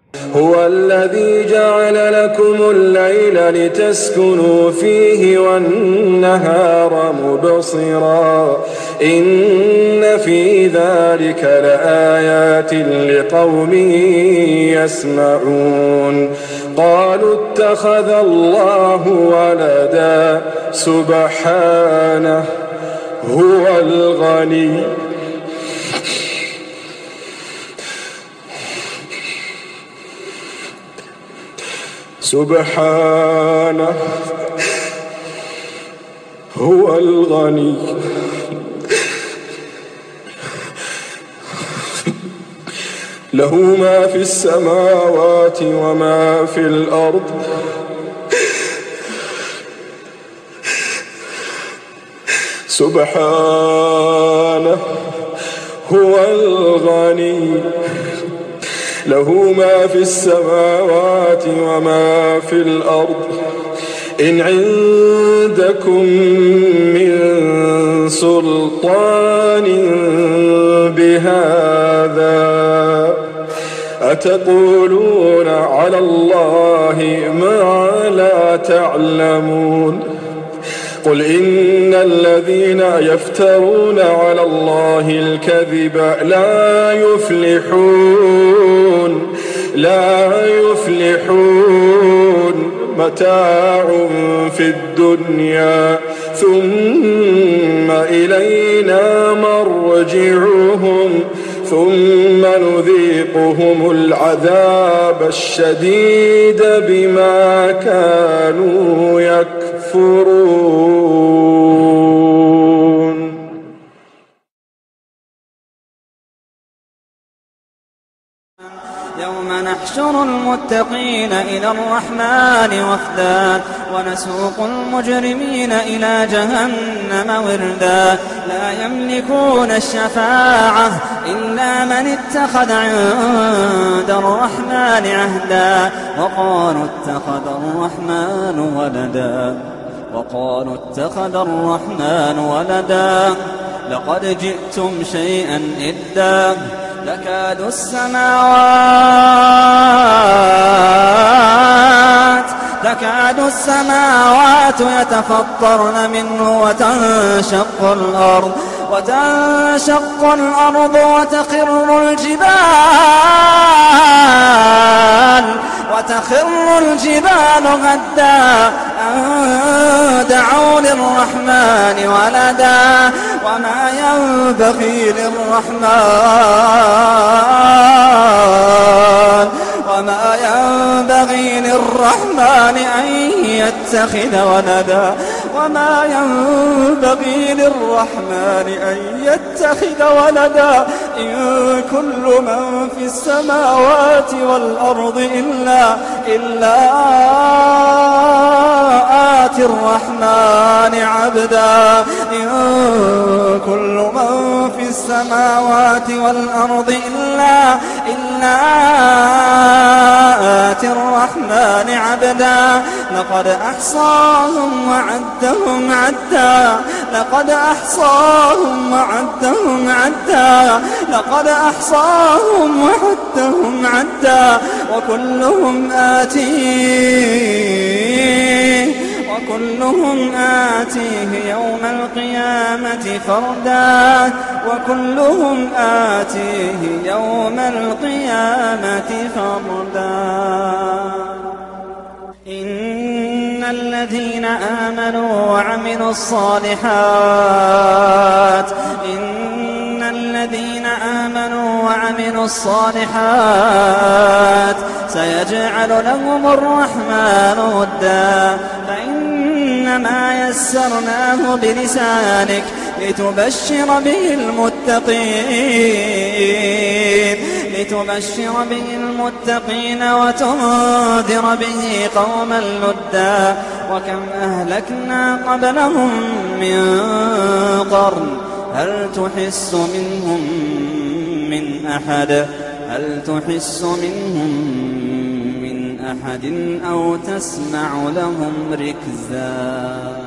هو الذي جعل لكم الليل لتسكنوا فيه والنهار مبصرا إن في ذلك لآيات لقوم يسمعون قالوا اتخذ الله ولدا سبحانه هو الغني سبحانه هو الغني له ما في السماوات وما في الأرض سبحانه هو الغني له ما في السماوات وما في الأرض إن عندكم من سلطان بهذا أتقولون على الله ما لا تعلمون قل إن الذين يفترون على الله الكذب لا يفلحون متاع في الدنيا ثم إلينا مرجعهم ثم نذيقهم العذاب الشديد بما كانوا يكفرون. يوم نحشر المتقين إلى الرحمن وفدا ونسوق المجرمين إلى جهنم وردا لا يملكون الشفاعة إلا من اتخذ عند الرحمن عهدا وقالوا اتخذ الرحمن ولدا لقد جئتم شيئا إدا تكاد السماوات يتفطرن منه وتنشق الأرض وتخر الجبال هدا أن دعوا للرحمن ولدا وما ينبغي للرحمن أن يتخذ ولدا إن كل من في السماوات والأرض إلا آتي الرحمن عبدا إن كل من في السماوات والأرض إلا آتي الرحمن عبدا لقد أحصاهم وعدهم عدا وكلهم آتيه يوم القيامة فردا إن الذين آمنوا وعملوا الصالحات سيجعل لهم الرحمن ودا فإنما يسرناه بلسانك لتبشر به المتقين وتنذر به قوما لدا وكم أهلكنا قبلهم من قرن هل تحس منهم من أحد أو تسمع لهم ركزا.